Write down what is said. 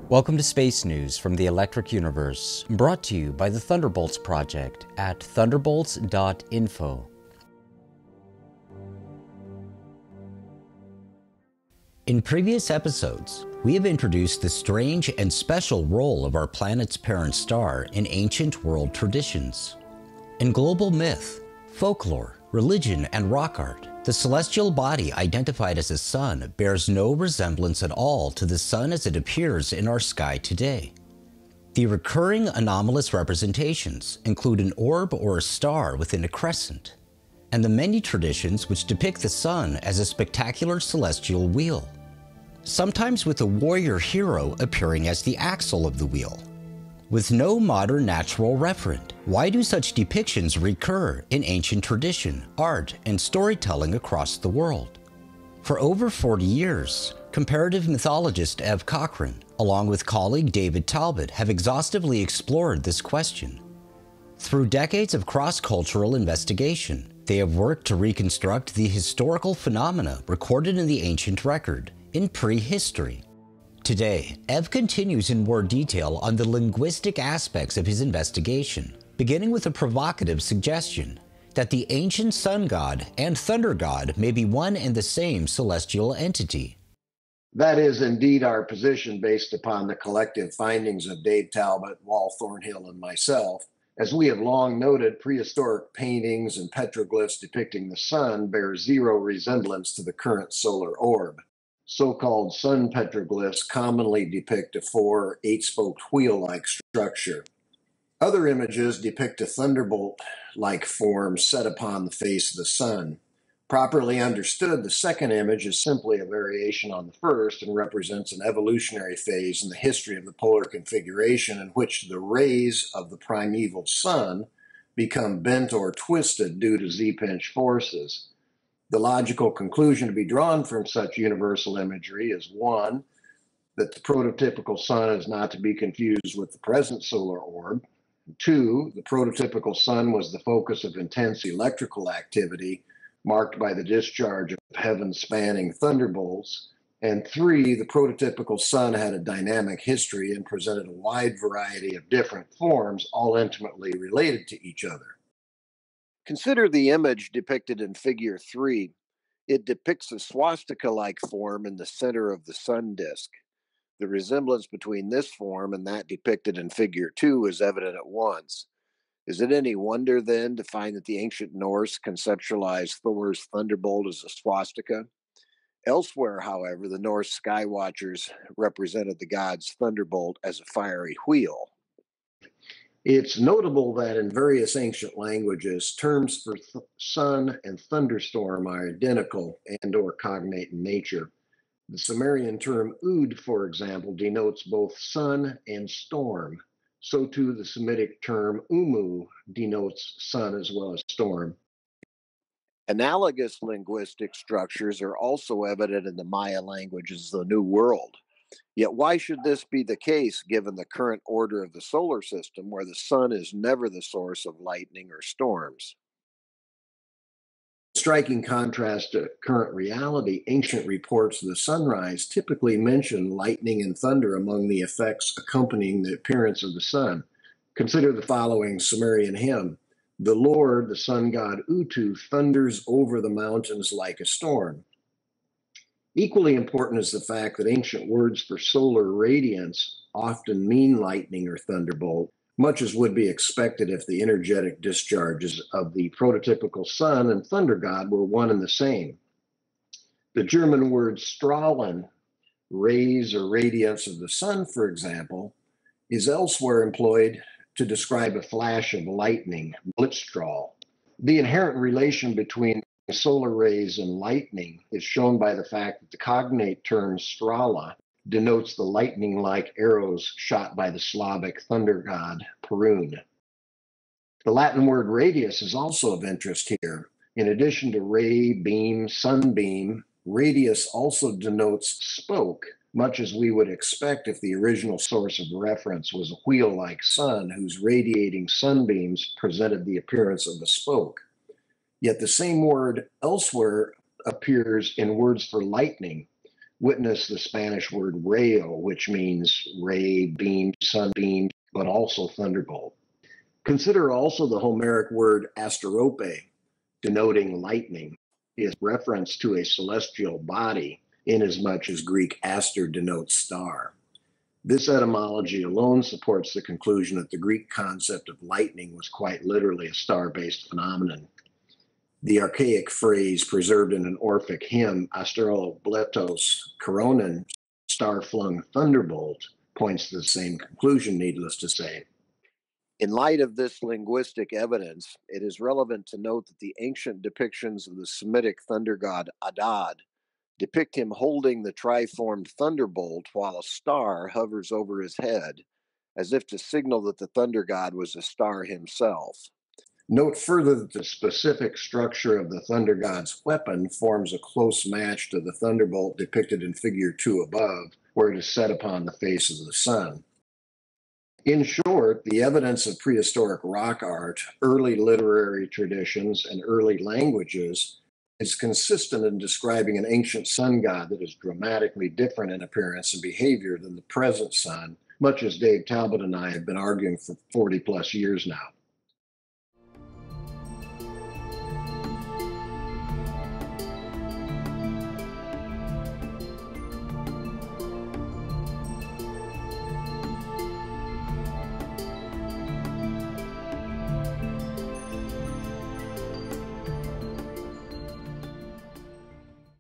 Welcome to Space News from the Electric Universe, brought to you by the Thunderbolts project at thunderbolts.info. In previous episodes, we have introduced the strange and special role of our planet's parent star in ancient world traditions. In global myth, folklore, religion, and rock art, the celestial body identified as a sun bears no resemblance at all to the sun as it appears in our sky today. The recurring anomalous representations include an orb or a star within a crescent, and the many traditions which depict the sun as a spectacular celestial wheel, sometimes with a warrior hero appearing as the axle of the wheel. With no modern natural referent, why do such depictions recur in ancient tradition, art, and storytelling across the world? For over 40 years, comparative mythologist Ev Cochrane, along with colleague Dave Talbott, have exhaustively explored this question. Through decades of cross-cultural investigation, they have worked to reconstruct the historical phenomena recorded in the ancient record in prehistory. Today, Ev continues in more detail on the linguistic aspects of his investigation, beginning with a provocative suggestion that the ancient sun god and thunder god may be one and the same celestial entity. That is indeed our position based upon the collective findings of Dave Talbott, Wal Thornhill, and myself. As we have long noted, prehistoric paintings and petroglyphs depicting the sun bear zero resemblance to the current solar orb. So-called sun petroglyphs commonly depict a 4 or 8-spoked wheel-like structure. Other images depict a thunderbolt-like form set upon the face of the sun. Properly understood, the second image is simply a variation on the first and represents an evolutionary phase in the history of the polar configuration in which the rays of the primeval sun become bent or twisted due to Z-pinch forces. The logical conclusion to be drawn from such universal imagery is 1, that the prototypical sun is not to be confused with the present solar orb. 2, the prototypical sun was the focus of intense electrical activity marked by the discharge of heaven-spanning thunderbolts. And 3, the prototypical sun had a dynamic history and presented a wide variety of different forms, all intimately related to each other. Consider the image depicted in Figure 3. It depicts a swastika-like form in the center of the sun disk. The resemblance between this form and that depicted in Figure 2 is evident at once. Is it any wonder, then, to find that the ancient Norse conceptualized Thor's thunderbolt as a swastika? Elsewhere, however, the Norse sky watchers represented the god's thunderbolt as a fiery wheel. It's notable that in various ancient languages, terms for sun and thunderstorm are identical and/or cognate in nature. The Sumerian term ood, for example, denotes both sun and storm. So too the Semitic term umu denotes sun as well as storm. Analogous linguistic structures are also evident in the Maya languages of the New World. Yet why should this be the case given the current order of the solar system where the sun is never the source of lightning or storms? In striking contrast to current reality, ancient reports of the sunrise typically mention lightning and thunder among the effects accompanying the appearance of the sun. Consider the following Sumerian hymn. The Lord, the sun god Utu, thunders over the mountains like a storm. Equally important is the fact that ancient words for solar radiance often mean lightning or thunderbolt, much as would be expected if the energetic discharges of the prototypical sun and thunder god were one and the same. The German word strahlen, rays or radiance of the sun, for example, is elsewhere employed to describe a flash of lightning, Blitzstrahl. The inherent relation between solar rays and lightning is shown by the fact that the cognate term strala denotes the lightning-like arrows shot by the Slavic thunder god Perun. The Latin word radius is also of interest here. In addition to ray, beam, sunbeam, radius also denotes spoke, much as we would expect if the original source of reference was a wheel-like sun whose radiating sunbeams presented the appearance of a spoke. Yet the same word elsewhere appears in words for lightning. Witness the Spanish word rayo, which means ray, beam, sunbeam, but also thunderbolt. Consider also the Homeric word asterope, denoting lightning, is reference to a celestial body, inasmuch as Greek aster denotes star. This etymology alone supports the conclusion that the Greek concept of lightning was quite literally a star-based phenomenon. The archaic phrase preserved in an Orphic hymn, asterobletos koronen, star-flung thunderbolt, points to the same conclusion, needless to say. In light of this linguistic evidence, it is relevant to note that the ancient depictions of the Semitic thunder god Adad depict him holding the triformed thunderbolt while a star hovers over his head, as if to signal that the thunder god was a star himself. Note further that the specific structure of the thunder god's weapon forms a close match to the thunderbolt depicted in figure 2 above, where it is set upon the face of the sun. In short, the evidence of prehistoric rock art, early literary traditions, and early languages is consistent in describing an ancient sun god that is dramatically different in appearance and behavior than the present sun, much as Dave Talbott and I have been arguing for 40 plus years now.